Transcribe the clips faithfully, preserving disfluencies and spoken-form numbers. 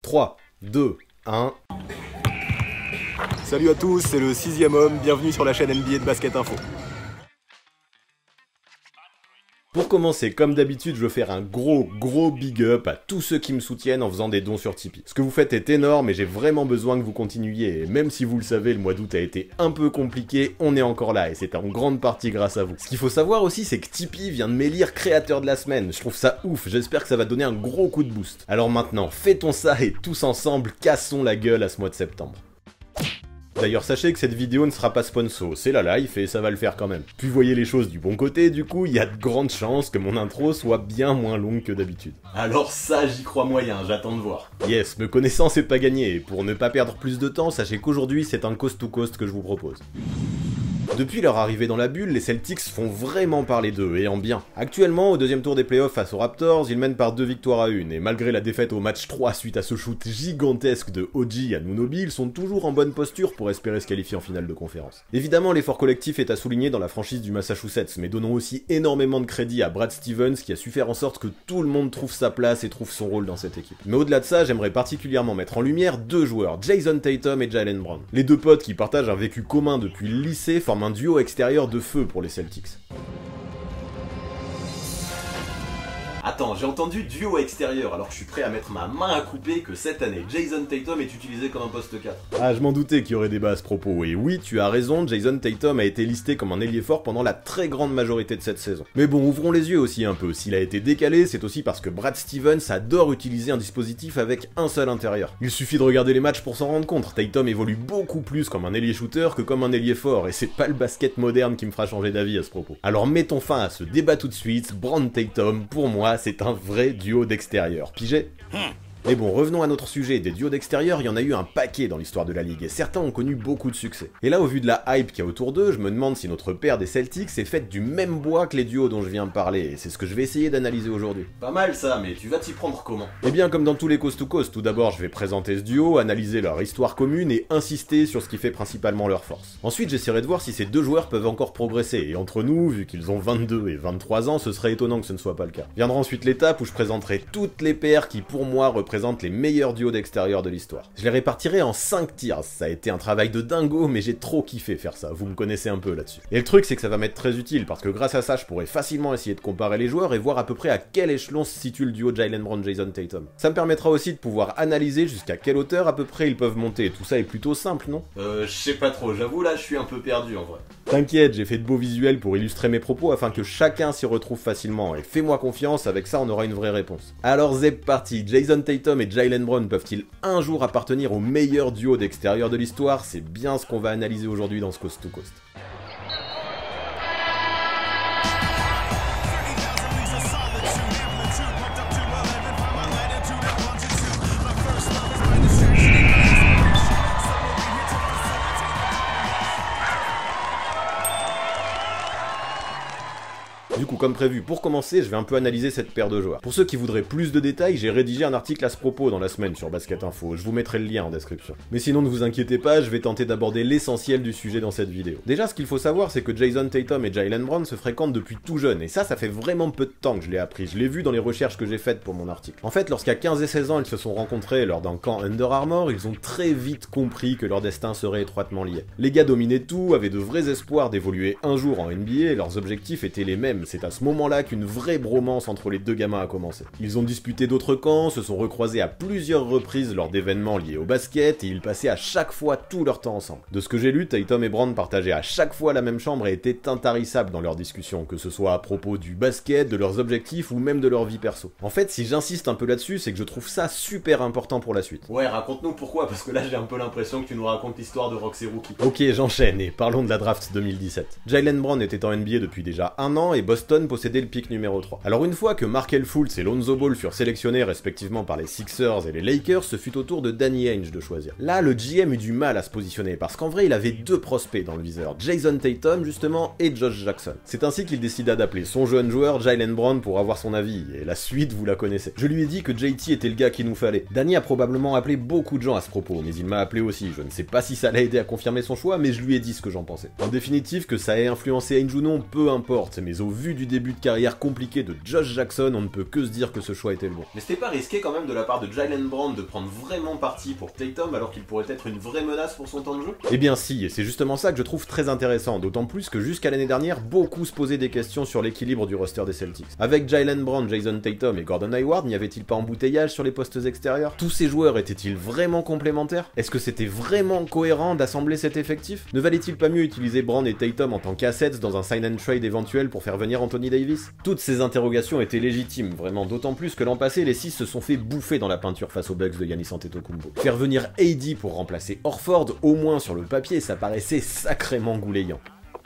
trois, deux, un... Salut à tous, c'est le sixième homme, bienvenue sur la chaîne N B A de Basket Info. Pour commencer, comme d'habitude, je veux faire un gros gros big up à tous ceux qui me soutiennent en faisant des dons sur Tipeee. Ce que vous faites est énorme et j'ai vraiment besoin que vous continuiez, et même si vous le savez, le mois d'août a été un peu compliqué, on est encore là, et c'est en grande partie grâce à vous. Ce qu'il faut savoir aussi, c'est que Tipeee vient de m'élire créateur de la semaine, je trouve ça ouf, j'espère que ça va donner un gros coup de boost. Alors maintenant, fêtons ça et tous ensemble, cassons la gueule à ce mois de septembre. D'ailleurs, sachez que cette vidéo ne sera pas sponsor, c'est la life et ça va le faire quand même. Puis voyez les choses du bon côté, du coup, il y a de grandes chances que mon intro soit bien moins longue que d'habitude. Alors ça, j'y crois moyen, j'attends de voir. Yes, me connaissant, c'est pas gagné, et pour ne pas perdre plus de temps, sachez qu'aujourd'hui, c'est un coast to coast que je vous propose. Depuis leur arrivée dans la bulle, les Celtics font vraiment parler d'eux, et en bien. Actuellement, au deuxième tour des playoffs face aux Raptors, ils mènent par deux victoires à une, et malgré la défaite au match trois suite à ce shoot gigantesque de O G Anunoby, ils sont toujours en bonne posture pour espérer se qualifier en finale de conférence. Évidemment, l'effort collectif est à souligner dans la franchise du Massachusetts, mais donnons aussi énormément de crédit à Brad Stevens qui a su faire en sorte que tout le monde trouve sa place et trouve son rôle dans cette équipe. Mais au-delà de ça, j'aimerais particulièrement mettre en lumière deux joueurs, Jason Tatum et Jaylen Brown. Les deux potes qui partagent un vécu commun depuis le lycée forment un duo extérieur de feu pour les Celtics. Attends, j'ai entendu duo extérieur, alors que je suis prêt à mettre ma main à couper que cette année, Jason Tatum est utilisé comme un poste quatre. Ah, je m'en doutais qu'il y aurait débat à ce propos, et oui, tu as raison, Jason Tatum a été listé comme un ailier fort pendant la très grande majorité de cette saison. Mais bon, ouvrons les yeux aussi un peu, s'il a été décalé, c'est aussi parce que Brad Stevens adore utiliser un dispositif avec un seul intérieur. Il suffit de regarder les matchs pour s'en rendre compte, Tatum évolue beaucoup plus comme un ailier shooter que comme un ailier fort, et c'est pas le basket moderne qui me fera changer d'avis à ce propos. Alors mettons fin à ce débat tout de suite, Brown Tatum, pour moi, c'est un vrai duo d'extérieur. Pigé ? Mais bon, revenons à notre sujet, des duos d'extérieur, il y en a eu un paquet dans l'histoire de la ligue, et certains ont connu beaucoup de succès. Et là, au vu de la hype qu'il y a autour d'eux, je me demande si notre paire des Celtics est faite du même bois que les duos dont je viens de parler, et c'est ce que je vais essayer d'analyser aujourd'hui. Pas mal ça, mais tu vas t'y prendre comment? Eh bien, comme dans tous les coast to coast, tout d'abord je vais présenter ce duo, analyser leur histoire commune et insister sur ce qui fait principalement leur force. Ensuite, j'essaierai de voir si ces deux joueurs peuvent encore progresser, et entre nous, vu qu'ils ont vingt-deux et vingt-trois ans, ce serait étonnant que ce ne soit pas le cas. Viendra ensuite l'étape où je présenterai toutes les paires qui, pour moi, représentent les meilleurs duos d'extérieur de l'histoire. Je les répartirai en cinq tiers, ça a été un travail de dingo, mais j'ai trop kiffé faire ça, vous me connaissez un peu là-dessus. Et le truc c'est que ça va m'être très utile, parce que grâce à ça je pourrais facilement essayer de comparer les joueurs et voir à peu près à quel échelon se situe le duo Jaylen Brown-Jason Tatum. Ça me permettra aussi de pouvoir analyser jusqu'à quelle hauteur à peu près ils peuvent monter, tout ça est plutôt simple, non? Euh, je sais pas trop, j'avoue là je suis un peu perdu en vrai. T'inquiète, j'ai fait de beaux visuels pour illustrer mes propos afin que chacun s'y retrouve facilement, et fais-moi confiance, avec ça on aura une vraie réponse. Alors c'est parti, Jason Tatum et Jaylen Brown peuvent-ils un jour appartenir au meilleur duo d'extérieur de l'histoire? C'est bien ce qu'on va analyser aujourd'hui dans ce Coast to Coast. Du coup, comme prévu, pour commencer, je vais un peu analyser cette paire de joueurs. Pour ceux qui voudraient plus de détails, j'ai rédigé un article à ce propos dans la semaine sur Basket Info, je vous mettrai le lien en description. Mais sinon, ne vous inquiétez pas, je vais tenter d'aborder l'essentiel du sujet dans cette vidéo. Déjà, ce qu'il faut savoir, c'est que Jason Tatum et Jaylen Brown se fréquentent depuis tout jeune, et ça, ça fait vraiment peu de temps que je l'ai appris, je l'ai vu dans les recherches que j'ai faites pour mon article. En fait, lorsqu'à quinze et seize ans, ils se sont rencontrés lors d'un camp Under Armour, ils ont très vite compris que leur destin serait étroitement lié. Les gars dominaient tout, avaient de vrais espoirs d'évoluer un jour en N B A, et leurs objectifs étaient les mêmes, c'est à ce moment-là qu'une vraie bromance entre les deux gamins a commencé. Ils ont disputé d'autres camps, se sont recroisés à plusieurs reprises lors d'événements liés au basket, et ils passaient à chaque fois tout leur temps ensemble. De ce que j'ai lu, Tatum et Brown partageaient à chaque fois la même chambre et étaient intarissables dans leurs discussions, que ce soit à propos du basket, de leurs objectifs ou même de leur vie perso. En fait, si j'insiste un peu là-dessus, c'est que je trouve ça super important pour la suite. Ouais, raconte-nous pourquoi, parce que là j'ai un peu l'impression que tu nous racontes l'histoire de Roxy Rookie. Ok, j'enchaîne, et parlons de la draft deux mille dix-sept. Jaylen Brown était en N B A depuis déjà un an, et Boston possédait le pick numéro trois. Alors une fois que Markelle Fultz et Lonzo Ball furent sélectionnés respectivement par les Sixers et les Lakers, ce fut au tour de Danny Ainge de choisir. Là, le G M eut du mal à se positionner, parce qu'en vrai il avait deux prospects dans le viseur, Jason Tatum justement et Josh Jackson. C'est ainsi qu'il décida d'appeler son jeune joueur Jaylen Brown pour avoir son avis, et la suite vous la connaissez. Je lui ai dit que J T était le gars qu'il nous fallait. Danny a probablement appelé beaucoup de gens à ce propos, mais il m'a appelé aussi, je ne sais pas si ça l'a aidé à confirmer son choix, mais je lui ai dit ce que j'en pensais. En définitive, que ça ait influencé Ainge ou non, peu importe, mais au vu du du début de carrière compliqué de Josh Jackson, on ne peut que se dire que ce choix était le bon. Mais c'était pas risqué quand même de la part de Jaylen Brown de prendre vraiment parti pour Tatum alors qu'il pourrait être une vraie menace pour son temps de jeu? Eh bien si, et c'est justement ça que je trouve très intéressant, d'autant plus que jusqu'à l'année dernière, beaucoup se posaient des questions sur l'équilibre du roster des Celtics. Avec Jaylen Brown, Jason Tatum et Gordon Hayward, n'y avait-il pas embouteillage sur les postes extérieurs? Tous ces joueurs étaient-ils vraiment complémentaires? Est-ce que c'était vraiment cohérent d'assembler cet effectif? Ne valait-il pas mieux utiliser Brown et Tatum en tant qu'assets dans un sign and trade éventuel pour faire venir Anthony Davis? Toutes ces interrogations étaient légitimes, vraiment, d'autant plus que l'an passé, les six se sont fait bouffer dans la peinture face aux Bucks de Giannis Antetokounmpo. Faire venir A D pour remplacer Horford, au moins sur le papier, ça paraissait sacrément goulayant.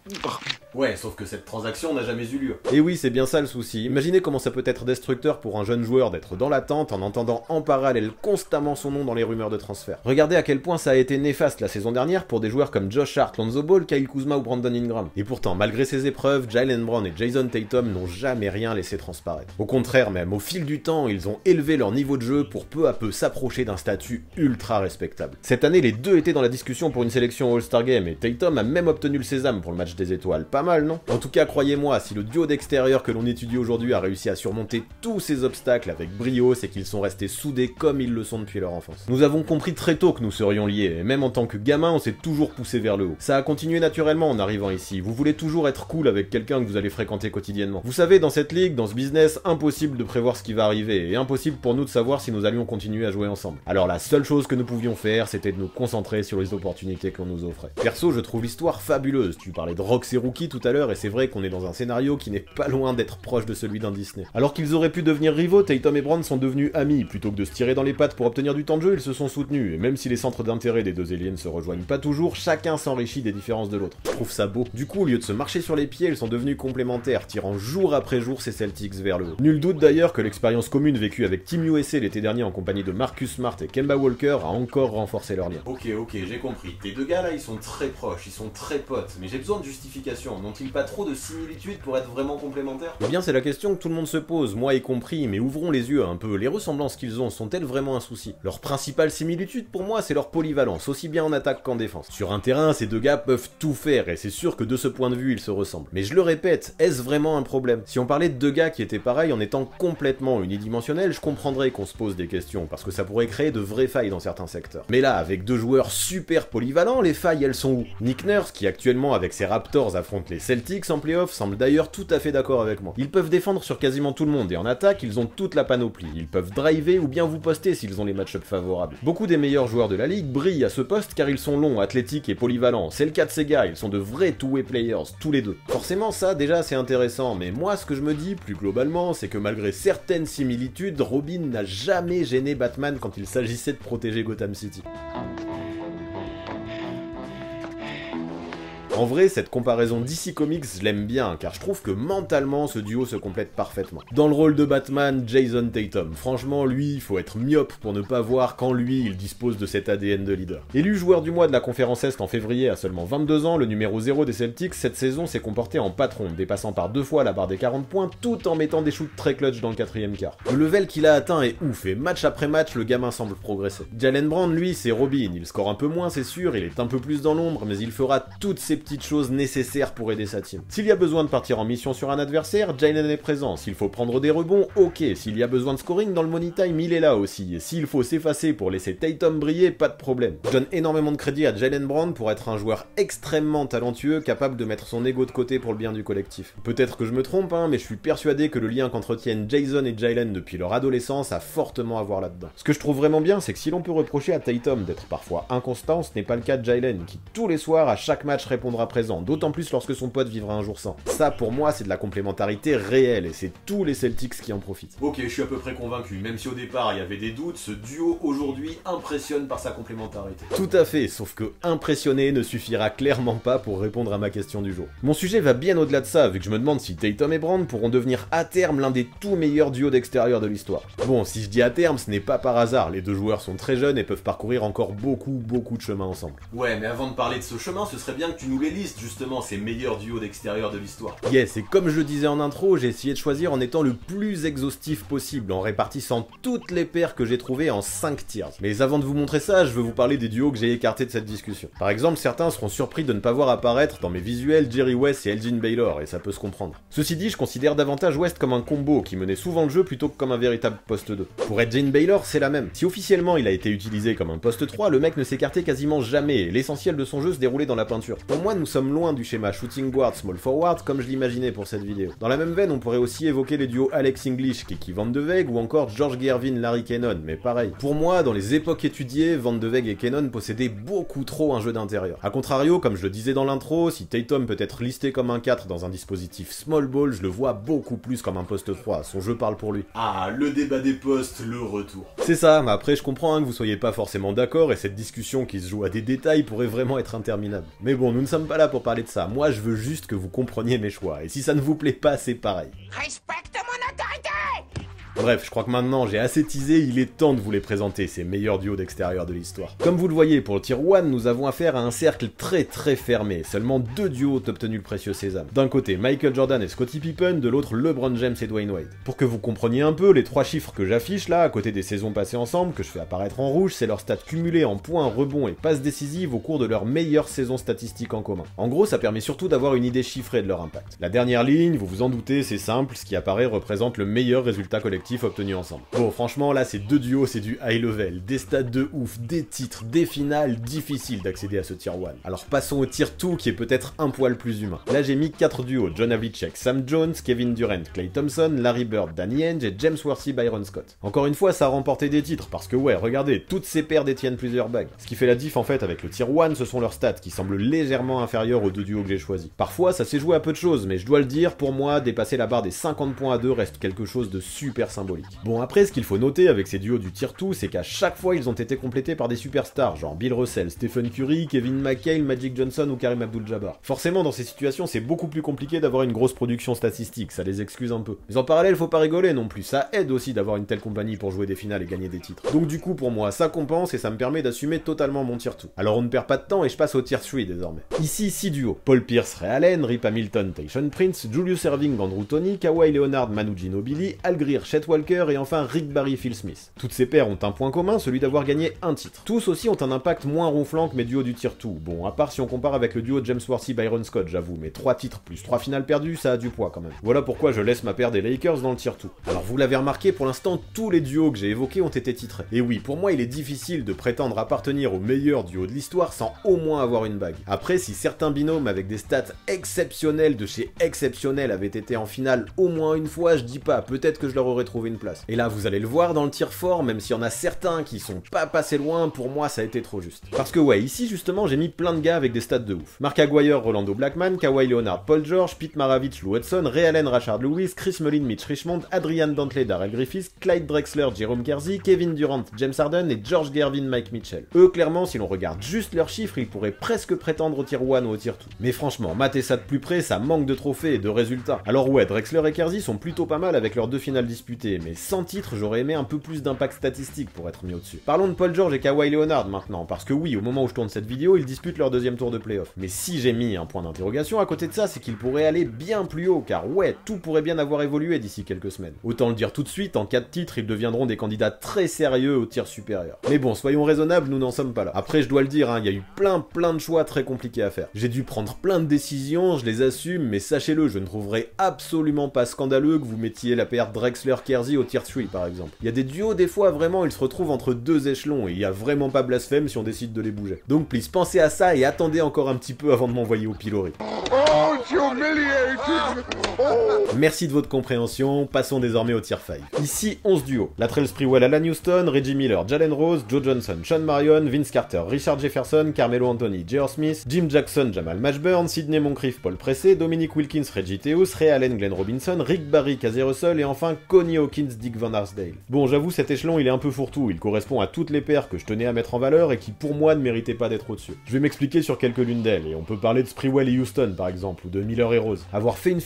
Ouais, sauf que cette transaction n'a jamais eu lieu. Et oui, c'est bien ça le souci. Imaginez comment ça peut être destructeur pour un jeune joueur d'être dans l'attente en entendant en parallèle constamment son nom dans les rumeurs de transfert. Regardez à quel point ça a été néfaste la saison dernière pour des joueurs comme Josh Hart, Lonzo Ball, Kyle Kuzma ou Brandon Ingram. Et pourtant, malgré ces épreuves, Jaylen Brown et Jason Tatum n'ont jamais rien laissé transparaître. Au contraire même, au fil du temps, ils ont élevé leur niveau de jeu pour peu à peu s'approcher d'un statut ultra respectable. Cette année, les deux étaient dans la discussion pour une sélection All-Star Game et Tatum a même obtenu le sésame pour le match des étoiles. Pas mal, non? En tout cas, croyez-moi, si le duo d'extérieur que l'on étudie aujourd'hui a réussi à surmonter tous ces obstacles avec brio, c'est qu'ils sont restés soudés comme ils le sont depuis leur enfance. Nous avons compris très tôt que nous serions liés, et même en tant que gamin, on s'est toujours poussé vers le haut. Ça a continué naturellement en arrivant ici. Vous voulez toujours être cool avec quelqu'un que vous allez fréquenter quotidiennement. Vous savez, dans cette ligue, dans ce business, impossible de prévoir ce qui va arriver, et impossible pour nous de savoir si nous allions continuer à jouer ensemble. Alors la seule chose que nous pouvions faire, c'était de nous concentrer sur les opportunités qu'on nous offrait. Perso, je trouve l'histoire fabuleuse. Tu parlais de Rox et Rookie tout à l'heure, et c'est vrai qu'on est dans un scénario qui n'est pas loin d'être proche de celui d'un Disney. Alors qu'ils auraient pu devenir rivaux, Tatum et Brown sont devenus amis. Plutôt que de se tirer dans les pattes pour obtenir du temps de jeu, ils se sont soutenus. Et même si les centres d'intérêt des deux aliens se rejoignent pas toujours, chacun s'enrichit des différences de l'autre. Je trouve ça beau. Du coup, au lieu de se marcher sur les pieds, ils sont devenus complémentaires, tirant jour après jour ces Celtics vers le haut. Nul doute d'ailleurs que l'expérience commune vécue avec Team U S A l'été dernier en compagnie de Marcus Smart et Kemba Walker a encore renforcé leur lien. Ok, ok, j'ai compris. Tes deux gars là, ils sont très proches, ils sont très potes, mais j'ai besoin de justification. N'ont-ils pas trop de similitudes pour être vraiment complémentaires? Eh bien, c'est la question que tout le monde se pose, moi y compris, mais ouvrons les yeux un peu. Les ressemblances qu'ils ont sont-elles vraiment un souci? Leur principale similitude pour moi, c'est leur polyvalence, aussi bien en attaque qu'en défense. Sur un terrain, ces deux gars peuvent tout faire, et c'est sûr que de ce point de vue, ils se ressemblent. Mais je le répète, est-ce vraiment un problème? Si on parlait de deux gars qui étaient pareils en étant complètement unidimensionnels, je comprendrais qu'on se pose des questions, parce que ça pourrait créer de vraies failles dans certains secteurs. Mais là, avec deux joueurs super polyvalents, les failles, elles sont où? Nick Nurse, qui actuellement avec ses Raptors affronte les Celtics en playoff, semble d'ailleurs tout à fait d'accord avec moi. Ils peuvent défendre sur quasiment tout le monde, et en attaque, ils ont toute la panoplie. Ils peuvent driver ou bien vous poster s'ils ont les match-ups favorables. Beaucoup des meilleurs joueurs de la ligue brillent à ce poste car ils sont longs, athlétiques et polyvalents. C'est le cas de ces gars, ils sont de vrais two-way players, tous les deux. Forcément, ça, déjà, c'est intéressant, mais moi, ce que je me dis, plus globalement, c'est que malgré certaines similitudes, Robin n'a jamais gêné Batman quand il s'agissait de protéger Gotham City. En vrai, cette comparaison D C Comics, je l'aime bien, car je trouve que mentalement, ce duo se complète parfaitement. Dans le rôle de Batman, Jason Tatum. Franchement, lui, il faut être myope pour ne pas voir quand lui, il dispose de cet A D N de leader. Élu joueur du mois de la conférence Est en février à seulement vingt-deux ans, le numéro zéro des Celtics, cette saison s'est comporté en patron, dépassant par deux fois la barre des quarante points, tout en mettant des shoots très clutch dans le quatrième quart. Le level qu'il a atteint est ouf, et match après match, le gamin semble progresser. Jaylen Brown, lui, c'est Robin. Il score un peu moins, c'est sûr, il est un peu plus dans l'ombre, mais il fera toutes ces petites choses nécessaires pour aider sa team. S'il y a besoin de partir en mission sur un adversaire, Jaylen est présent. S'il faut prendre des rebonds, ok. S'il y a besoin de scoring dans le money time, il est là aussi. Et s'il faut s'effacer pour laisser Tatum briller, pas de problème. Je donne énormément de crédit à Jaylen Brown pour être un joueur extrêmement talentueux, capable de mettre son ego de côté pour le bien du collectif. Peut-être que je me trompe, hein, mais je suis persuadé que le lien qu'entretiennent Jason et Jaylen depuis leur adolescence a fortement à voir là-dedans. Ce que je trouve vraiment bien, c'est que si l'on peut reprocher à Tatum d'être parfois inconstant, ce n'est pas le cas de Jaylen, qui tous les soirs à chaque match répondra présent, d'autant plus lorsque son pote vivra un jour sans. Ça pour moi c'est de la complémentarité réelle et c'est tous les Celtics qui en profitent. Ok, je suis à peu près convaincu, même si au départ il y avait des doutes, ce duo aujourd'hui impressionne par sa complémentarité. Tout à fait, sauf que impressionner ne suffira clairement pas pour répondre à ma question du jour. Mon sujet va bien au-delà de ça, vu que je me demande si Tatum et Brown pourront devenir à terme l'un des tout meilleurs duos d'extérieur de l'histoire. Bon, si je dis à terme, ce n'est pas par hasard, les deux joueurs sont très jeunes et peuvent parcourir encore beaucoup beaucoup de chemin ensemble. Ouais, mais avant de parler de ce chemin, ce serait bien que tu nous nous les listes justement, ces meilleurs duos d'extérieur de l'histoire. Yes, et comme je le disais en intro, j'ai essayé de choisir en étant le plus exhaustif possible, en répartissant toutes les paires que j'ai trouvées en cinq tiers. Mais avant de vous montrer ça, je veux vous parler des duos que j'ai écartés de cette discussion. Par exemple, certains seront surpris de ne pas voir apparaître dans mes visuels Jerry West et Elgin Baylor, et ça peut se comprendre. Ceci dit, je considère davantage West comme un combo qui menait souvent le jeu plutôt que comme un véritable poste deux. Pour Elgin Baylor, c'est la même. Si officiellement il a été utilisé comme un poste trois, le mec ne s'écartait quasiment jamais, et l'essentiel de son jeu se déroulait dans la peinture. Pour moi, nous sommes loin du schéma shooting guard, small forward comme je l'imaginais pour cette vidéo. Dans la même veine, on pourrait aussi évoquer les duos Alex English, Kiki Van de Weg, ou encore George Gervin, Larry Cannon, mais pareil. Pour moi, dans les époques étudiées, Van de Weg et Cannon possédaient beaucoup trop un jeu d'intérieur. A contrario, comme je le disais dans l'intro, si Tatum peut être listé comme un quatre dans un dispositif small ball, je le vois beaucoup plus comme un poste trois, son jeu parle pour lui. Ah, le débat des postes, le retour. C'est ça, mais après je comprends hein, que vous soyez pas forcément d'accord et cette discussion qui se joue à des détails pourrait vraiment être interminable. Mais bon, nous ne sommes pas là pour parler de ça, moi je veux juste que vous compreniez mes choix, et si ça ne vous plaît pas, c'est pareil. Respecte mon autorité! Bref, je crois que maintenant j'ai assez teasé, il est temps de vous les présenter, ces meilleurs duos d'extérieur de l'histoire. Comme vous le voyez, pour le tier un, nous avons affaire à un cercle très très fermé, seulement deux duos ont obtenu le précieux sésame. D'un côté Michael Jordan et Scottie Pippen, de l'autre LeBron James et Dwayne Wade. Pour que vous compreniez un peu, les trois chiffres que j'affiche là, à côté des saisons passées ensemble, que je fais apparaître en rouge, c'est leur stats cumulés en points, rebonds et passes décisives au cours de leur meilleure saison statistique en commun. En gros, ça permet surtout d'avoir une idée chiffrée de leur impact. La dernière ligne, vous vous en doutez, c'est simple, ce qui apparaît représente le meilleur résultat collectif obtenu ensemble. Bon, franchement, là, ces deux duos, c'est du high level, des stats de ouf, des titres, des finales, difficile d'accéder à ce tier un. Alors passons au tier deux, qui est peut-être un poil plus humain. Là, j'ai mis quatre duos, John Havlicek, Sam Jones, Kevin Durant, Klay Thompson, Larry Bird, Danny Ainge et James Worthy, Byron Scott. Encore une fois, ça a remporté des titres, parce que ouais, regardez, toutes ces paires détiennent plusieurs bagues. Ce qui fait la diff en fait avec le tier un, ce sont leurs stats, qui semblent légèrement inférieurs aux deux duos que j'ai choisis. Parfois, ça s'est joué à peu de choses, mais je dois le dire, pour moi, dépasser la barre des cinquante points à deux reste quelque chose de super symbolique. Bon, après, ce qu'il faut noter avec ces duos du tier deux, c'est qu'à chaque fois, ils ont été complétés par des superstars, genre Bill Russell, Stephen Curry, Kevin McHale, Magic Johnson ou Kareem Abdul-Jabbar. Forcément, dans ces situations, c'est beaucoup plus compliqué d'avoir une grosse production statistique, ça les excuse un peu. Mais en parallèle, faut pas rigoler non plus, ça aide aussi d'avoir une telle compagnie pour jouer des finales et gagner des titres. Donc du coup, pour moi, ça compense et ça me permet d'assumer totalement mon tier deux. Alors on ne perd pas de temps et je passe au tier trois désormais. Ici, six duos. Paul Pierce, Ray Allen, Rip Hamilton, Tayshaun Prince, Julius Erving, Andrew Toney, Kawhi Leonard, Manu Ginobili, Al Greer, Chet Walker et enfin Rick Barry, Phil Smith. Toutes ces paires ont un point commun, celui d'avoir gagné un titre. Tous aussi ont un impact moins ronflant que mes duos du tier deux. Bon, à part si on compare avec le duo James Worthy, Byron Scott, j'avoue, mais trois titres plus trois finales perdues, ça a du poids quand même. Voilà pourquoi je laisse ma paire des Lakers dans le tier deux. Alors vous l'avez remarqué, pour l'instant, tous les duos que j'ai évoqués ont été titrés. Et oui, pour moi, il est difficile de prétendre appartenir au meilleur duo de l'histoire sans au moins avoir une bague. Après, si certains binômes avec des stats exceptionnelles de chez exceptionnels avaient été en finale au moins une fois, je dis pas, peut-être que je leur aurais trouvé une place. Et là, vous allez le voir dans le tier fort, même s'il y en a certains qui sont pas passés loin, pour moi ça a été trop juste. Parce que ouais, ici justement j'ai mis plein de gars avec des stats de ouf. Mark Aguirre, Rolando Blackman, Kawhi Leonard, Paul George, Pete Maravich, Lou Hudson, Ray Allen, Rashard Lewis, Chris Mullin, Mitch Richmond, Adrian Dantley, Darrell Griffiths, Clyde Drexler, Jerome Kersey, Kevin Durant, James Harden et George Gervin, Mike Mitchell. Eux clairement, si l'on regarde juste leurs chiffres, ils pourraient presque prétendre au tier un ou au tier deux. Mais franchement, matez ça de plus près, ça manque de trophées et de résultats. Alors ouais, Drexler et Kersey sont plutôt pas mal avec leurs deux finales disputées, mais sans titre, j'aurais aimé un peu plus d'impact statistique pour être mis au-dessus. Parlons de Paul George et Kawhi Leonard maintenant, parce que oui, au moment où je tourne cette vidéo, ils disputent leur deuxième tour de playoff. Mais si j'ai mis un point d'interrogation à côté de ça, c'est qu'ils pourraient aller bien plus haut, car ouais, tout pourrait bien avoir évolué d'ici quelques semaines. Autant le dire tout de suite, en cas de titre, ils deviendront des candidats très sérieux au tir supérieur. Mais bon, soyons raisonnables, nous n'en sommes pas là. Après, je dois le dire, hein, il y a eu plein plein de choix très compliqués à faire. J'ai dû prendre plein de décisions, je les assume, mais sachez-le, je ne trouverai absolument pas scandaleux que vous mettiez la paire Drexler-Kersey au tier trois par exemple. Il y a des duos, des fois, vraiment, ils se retrouvent entre deux échelons, et il y a vraiment pas blasphème si on décide de les bouger. Donc, please, pensez à ça et attendez encore un petit peu avant de m'envoyer au pilori. Oh, it's humiliating! Oh. Merci de votre compréhension, passons désormais au tier cinq. Ici, onze duos. Latrell Sprewell, Alan Houston, Reggie Miller, Jalen Rose, Joe Johnson, Sean Marion, Vince Carter, Richard Jefferson, Carmelo Anthony, J R Smith, Jim Jackson, Jamal Mashburn, Sidney Moncrief, Paul Pressey, Dominic Wilkins, Reggie Theus, Ray Allen, Glenn Robinson, Rick Barry, Casey Russell et enfin Connie Hawkins, Dick Van Arsdale. Bon, j'avoue, cet échelon il est un peu fourre-tout, il correspond à toutes les paires que je tenais à mettre en valeur et qui pour moi ne méritaient pas d'être au-dessus. Je vais m'expliquer sur quelques-l'unes d'elles, et on peut parler de Sprewell et Houston par exemple, ou de Miller et Rose. Avoir fait une finale, c'est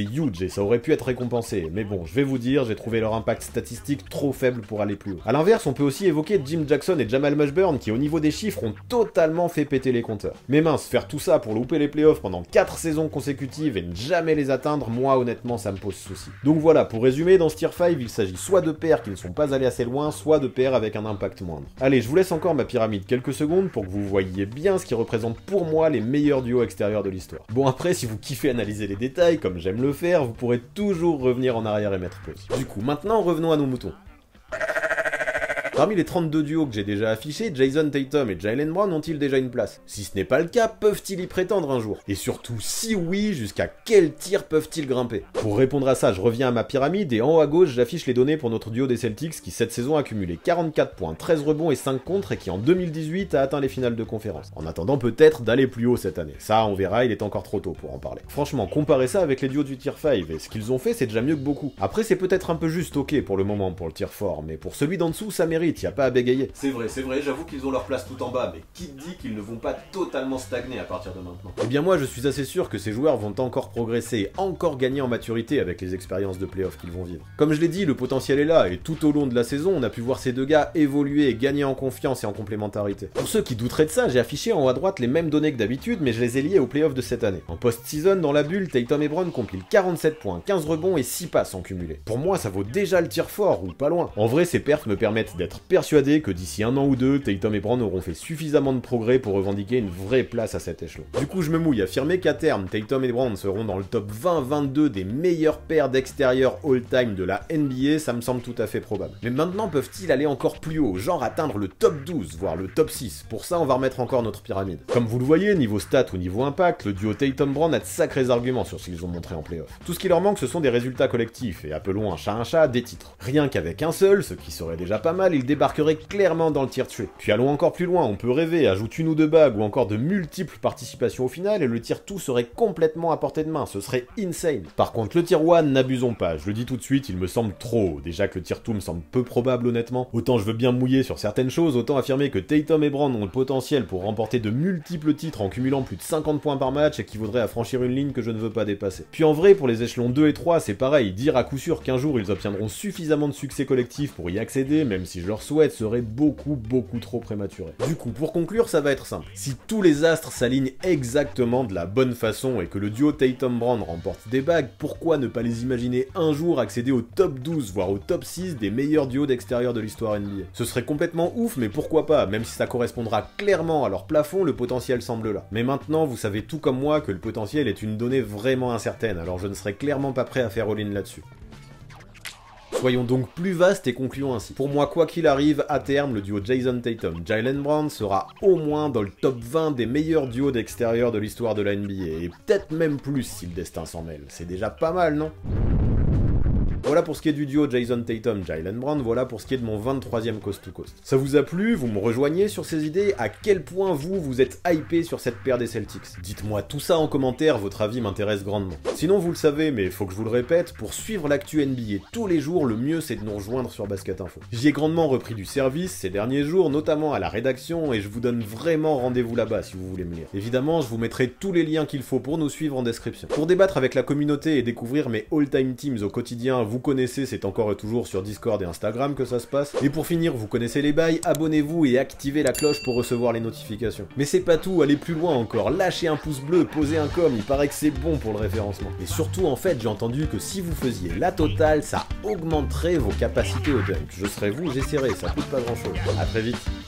c'est huge et ça aurait pu être récompensé, mais bon, je vais vous dire, j'ai trouvé leur impact statistique trop faible pour aller plus haut. A l'inverse, on peut aussi évoquer Jim Jackson et Jamal Mashburn qui au niveau des chiffres ont totalement fait péter les compteurs. Mais mince, faire tout ça pour louper les playoffs pendant quatre saisons consécutives et ne jamais les atteindre, moi honnêtement ça me pose souci. Donc voilà, pour résumer, dans ce tier cinq, il s'agit soit de paires qui ne sont pas allés assez loin, soit de paires avec un impact moindre. Allez, je vous laisse encore ma pyramide quelques secondes pour que vous voyiez bien ce qui représente pour moi les meilleurs duos extérieurs de l'histoire. Bon après, si vous kiffez analyser les détails, comme j'aime le faire, vous pourrez toujours revenir en arrière et mettre pause. Du coup, maintenant revenons à nos moutons. Parmi les trente-deux duos que j'ai déjà affichés, Jason Tatum et Jaylen Brown ont-ils déjà une place? Si ce n'est pas le cas, peuvent-ils y prétendre un jour? Et surtout, si oui, jusqu'à quel tir peuvent-ils grimper? Pour répondre à ça, je reviens à ma pyramide et en haut à gauche, j'affiche les données pour notre duo des Celtics qui cette saison a cumulé quarante-quatre points, treize rebonds et cinq contres et qui en deux mille dix-huit a atteint les finales de conférence. En attendant peut-être d'aller plus haut cette année. Ça, on verra, il est encore trop tôt pour en parler. Franchement, comparez ça avec les duos du tier cinq et ce qu'ils ont fait, c'est déjà mieux que beaucoup. Après, c'est peut-être un peu juste ok pour le moment pour le tier quatre, mais pour celui d'en dessous, ça mérite. Y a pas à bégayer. C'est vrai, c'est vrai, j'avoue qu'ils ont leur place tout en bas, mais qui dit qu'ils ne vont pas totalement stagner à partir de maintenant? Eh bien moi je suis assez sûr que ces joueurs vont encore progresser, encore gagner en maturité avec les expériences de playoff qu'ils vont vivre. Comme je l'ai dit, le potentiel est là, et tout au long de la saison, on a pu voir ces deux gars évoluer et gagner en confiance et en complémentarité. Pour ceux qui douteraient de ça, j'ai affiché en haut à droite les mêmes données que d'habitude, mais je les ai liées aux playoffs de cette année. En post-season, dans la bulle, Tatum et Brown compilent quarante-sept points, quinze rebonds et six passes en cumulé. Pour moi, ça vaut déjà le tir fort, ou pas loin. En vrai, ces perfs me permettent d'être persuadé que d'ici un an ou deux, Tatum et Brown auront fait suffisamment de progrès pour revendiquer une vraie place à cet échelon. Du coup, je me mouille à affirmer qu'à terme, Tatum et Brown seront dans le top vingt vingt-deux des meilleures paires d'extérieur all-time de la N B A, ça me semble tout à fait probable. Mais maintenant, peuvent-ils aller encore plus haut, genre atteindre le top douze, voire le top six? Pour ça, on va remettre encore notre pyramide. Comme vous le voyez, niveau stats ou niveau impact, le duo Tatum-Brown a de sacrés arguments sur ce qu'ils ont montré en playoff. Tout ce qui leur manque, ce sont des résultats collectifs, et appelons un chat un chat, des titres. Rien qu'avec un seul, ce qui serait déjà pas mal, ils débarqueraient clairement dans le tier trois. Puis allons encore plus loin, on peut rêver, ajoute une ou deux bagues ou encore de multiples participations au final et le tier deux serait complètement à portée de main, ce serait insane. Par contre le tier un, n'abusons pas, je le dis tout de suite, il me semble trop haut. Déjà que le tier deux me semble peu probable honnêtement, autant je veux bien mouiller sur certaines choses, autant affirmer que Tatum et Brown ont le potentiel pour remporter de multiples titres en cumulant plus de cinquante points par match et qui vaudrait à franchir une ligne que je ne veux pas dépasser. Puis en vrai, pour les échelons deux et trois, c'est pareil, dire à coup sûr qu'un jour ils obtiendront suffisamment de succès collectif pour y accéder, même si je leur souhaite, serait beaucoup beaucoup trop prématuré. Du coup, pour conclure, ça va être simple. Si tous les astres s'alignent exactement de la bonne façon et que le duo Tatum-Brown remporte des bagues, pourquoi ne pas les imaginer un jour accéder au top douze, voire au top six des meilleurs duos d'extérieur de l'histoire N B A? Ce serait complètement ouf, mais pourquoi pas? Même si ça correspondra clairement à leur plafond, le potentiel semble là. Mais maintenant, vous savez tout comme moi que le potentiel est une donnée vraiment incertaine, alors je ne serais clairement pas prêt à faire all-in là-dessus. Soyons donc plus vastes et concluons ainsi. Pour moi, quoi qu'il arrive, à terme, le duo Jason Tatum-Jaylen Brown sera au moins dans le top vingt des meilleurs duos d'extérieur de l'histoire de la N B A, et peut-être même plus si le destin s'en mêle. C'est déjà pas mal, non? Voilà pour ce qui est du duo Jason Tatum-Jaylen Brown, voilà pour ce qui est de mon vingt-troisième Coast to Coast. Ça vous a plu? Vous me rejoignez sur ces idées? À quel point vous, vous êtes hypé sur cette paire des Celtics? Dites-moi tout ça en commentaire, votre avis m'intéresse grandement. Sinon vous le savez, mais faut que je vous le répète, pour suivre l'actu N B A tous les jours, le mieux c'est de nous rejoindre sur Basket Info. J'y ai grandement repris du service ces derniers jours, notamment à la rédaction, et je vous donne vraiment rendez-vous là-bas si vous voulez me lire. Évidemment, je vous mettrai tous les liens qu'il faut pour nous suivre en description. Pour débattre avec la communauté et découvrir mes all-time teams au quotidien, vous connaissez, c'est encore et toujours sur Discord et Instagram que ça se passe. Et pour finir, vous connaissez les bails, abonnez-vous et activez la cloche pour recevoir les notifications. Mais c'est pas tout, allez plus loin encore, lâchez un pouce bleu, posez un com, il paraît que c'est bon pour le référencement. Et surtout, en fait, j'ai entendu que si vous faisiez la totale, ça augmenterait vos capacités au dunk. Je serais vous, j'essaierai, ça coûte pas grand chose. A très vite.